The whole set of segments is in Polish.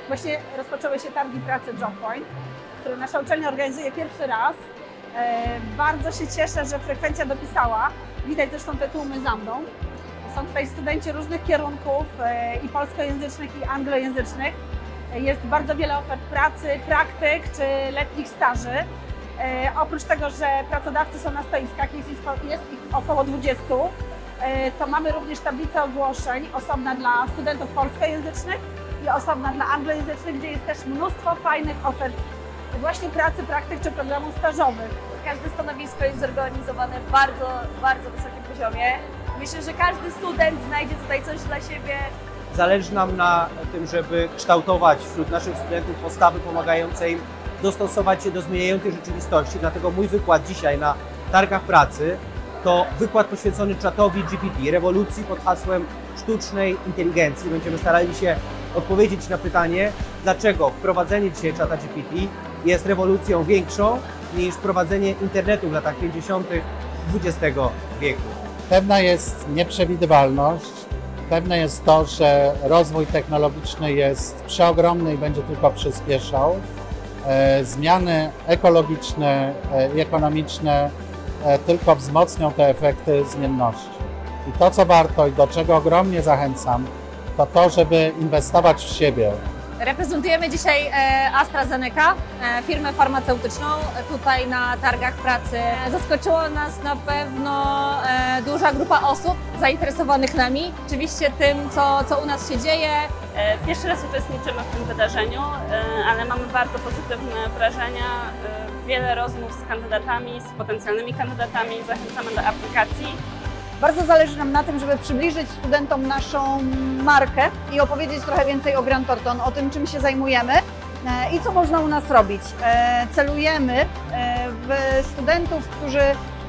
Właśnie rozpoczęły się targi pracy JobPoint, które nasza uczelnia organizuje pierwszy raz. Bardzo się cieszę, że frekwencja dopisała. Widać zresztą te tłumy za mną. Są tutaj studenci różnych kierunków i polskojęzycznych, i anglojęzycznych. Jest bardzo wiele ofert pracy, praktyk czy letnich staży. Oprócz tego, że pracodawcy są na stoiskach, jest ich około 20, to mamy również tablicę ogłoszeń osobna dla studentów polskojęzycznych i osobna dla anglojęzycznych, gdzie jest też mnóstwo fajnych ofert właśnie pracy, praktyk czy programów stażowych. Każde stanowisko jest zorganizowane w bardzo wysokim poziomie. Myślę, że każdy student znajdzie tutaj coś dla siebie. Zależy nam na tym, żeby kształtować wśród naszych studentów postawy pomagające im dostosować się do zmieniającej rzeczywistości. Dlatego mój wykład dzisiaj na targach pracy to wykład poświęcony czatowi GPT, rewolucji pod hasłem sztucznej inteligencji. Będziemy starali się odpowiedzieć na pytanie, dlaczego wprowadzenie dzisiaj czata GPT jest rewolucją większą niż wprowadzenie internetu w latach 50. XX wieku. Pewna jest nieprzewidywalność, pewne jest to, że rozwój technologiczny jest przeogromny i będzie tylko przyspieszał. Zmiany ekologiczne i ekonomiczne tylko wzmocnią te efekty zmienności. I to, co warto i do czego ogromnie zachęcam, to to, żeby inwestować w siebie. Reprezentujemy dzisiaj AstraZeneca, firmę farmaceutyczną tutaj na targach pracy. Zaskoczyło nas na pewno duża grupa osób zainteresowanych nami. Oczywiście tym, co u nas się dzieje. Pierwszy raz uczestniczymy w tym wydarzeniu, ale mamy bardzo pozytywne wrażenia. Wiele rozmów z kandydatami, z potencjalnymi kandydatami. Zachęcamy do aplikacji. Bardzo zależy nam na tym, żeby przybliżyć studentom naszą markę i opowiedzieć trochę więcej o Grant Thornton, o tym, czym się zajmujemy i co można u nas robić. Celujemy w studentów, którzy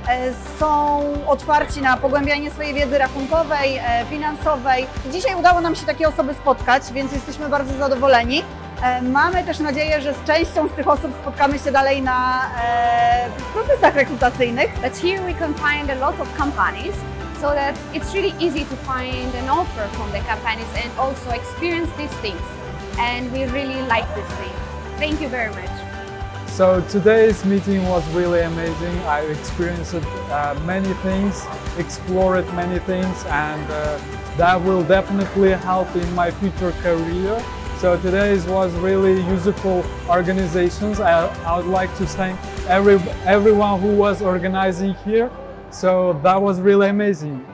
są otwarci na pogłębianie swojej wiedzy rachunkowej, finansowej. Dzisiaj udało nam się takie osoby spotkać, więc jesteśmy bardzo zadowoleni. Mamy też nadzieję, że z częścią z tych osób spotkamy się dalej na procesach rekrutacyjnych. But here we can find a lot of companies, so that it's really easy to find an offer from the companies and also experience these things. And we really like this thing. Thank you very much. So today's meeting was really amazing. I experienced many things, explored many things, and that will definitely help in my future career. So today was really useful organizations. I would like to thank everyone who was organizing here. So that was really amazing.